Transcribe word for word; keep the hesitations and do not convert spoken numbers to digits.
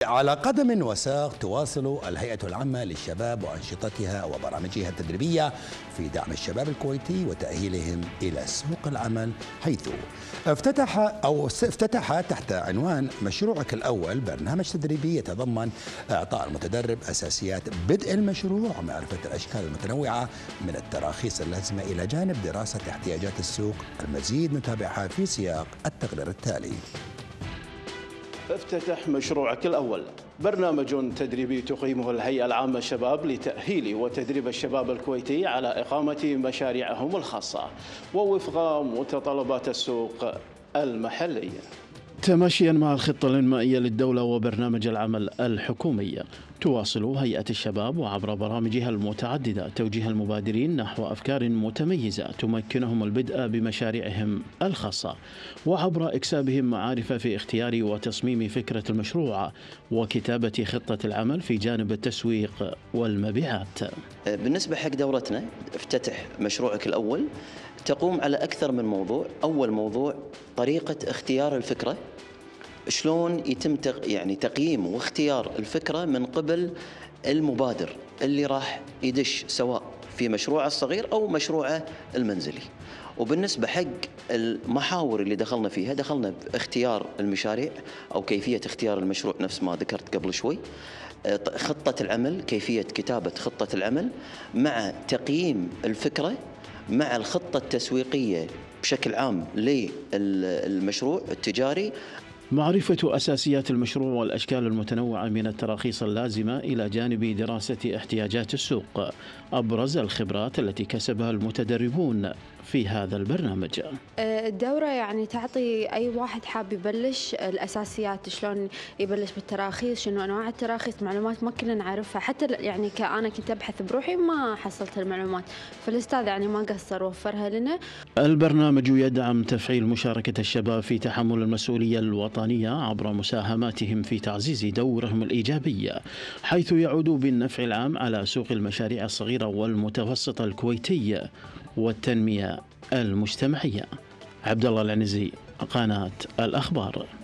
على قدم وساق تواصل الهيئة العامة للشباب وأنشطتها وبرامجها التدريبية في دعم الشباب الكويتي وتأهيلهم إلى سوق العمل، حيث افتتح أو افتتح تحت عنوان مشروعك الأول برنامج تدريبي يتضمن إعطاء المتدرب أساسيات بدء المشروع ومعرفة الأشكال المتنوعة من التراخيص اللازمة إلى جانب دراسة احتياجات السوق. المزيد نتابعها في سياق التقرير التالي. افتتح مشروعك الأول، برنامج تدريبي تقيمه الهيئة العامة للشباب لتأهيل وتدريب الشباب الكويتي على إقامة مشاريعهم الخاصة ووفق متطلبات السوق المحلية. تماشيا مع الخطة الإنمائية للدولة وبرنامج العمل الحكومي، تواصل هيئة الشباب وعبر برامجها المتعددة توجيه المبادرين نحو أفكار متميزة تمكنهم البدء بمشاريعهم الخاصة، وعبر إكسابهم معارف في اختيار وتصميم فكرة المشروع وكتابة خطة العمل في جانب التسويق والمبيعات. بالنسبة حق دورتنا افتتح مشروعك الأول تقوم على أكثر من موضوع. أول موضوع طريقة اختيار الفكرة، شلون يتم يعني تقييم واختيار الفكرة من قبل المبادر اللي راح يدش سواء في مشروعه الصغير أو مشروعه المنزلي. وبالنسبة حق المحاور اللي دخلنا فيها، دخلنا باختيار المشاريع أو كيفية اختيار المشروع نفس ما ذكرت قبل شوي، خطة العمل، كيفية كتابة خطة العمل مع تقييم الفكرة مع الخطة التسويقية بشكل عام للمشروع التجاري. معرفة أساسيات المشروع والأشكال المتنوعة من التراخيص اللازمة إلى جانب دراسة احتياجات السوق، أبرز الخبرات التي كسبها المتدربون في هذا البرنامج. الدورة يعني تعطي أي واحد حاب يبلش الأساسيات، شلون يبلش بالتراخيص، شنو أنواع التراخيص، معلومات ما كنا نعرفها، حتى يعني كأنا كنت أبحث بروحي ما حصلت المعلومات، فالأستاذ يعني ما قصر وفرها لنا. البرنامج يدعم تفعيل مشاركة الشباب في تحمل المسؤولية الوطنية عبر مساهماتهم في تعزيز دورهم الإيجابي، حيث يعود بالنفع العام على سوق المشاريع الصغيرة والمتوسطة الكويتية والتنمية المجتمعية. عبد الله العنزي، قناة الأخبار.